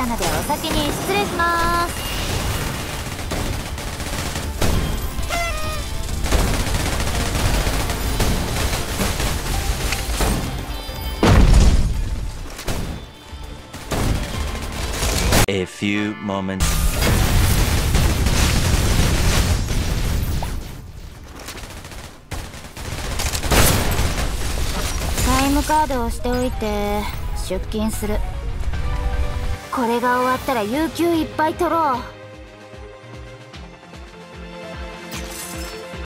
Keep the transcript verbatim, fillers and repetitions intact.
なのでお先に失礼します。 A few moments. タイムカードをしておいて出勤する。これが終わったら有給いっぱい取ろう。